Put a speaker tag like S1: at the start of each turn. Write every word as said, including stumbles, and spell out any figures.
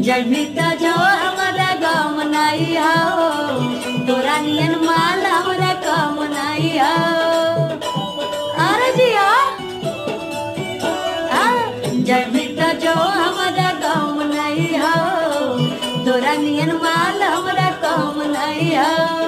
S1: जब तो जो हमारा गम नहीं हो, तोरा नियन माल हमरा कम नहीं हो। अरे जिया जब तो जो हमारा गम नहीं हो, तोरा नियन माल हमरा कम नहीं हो।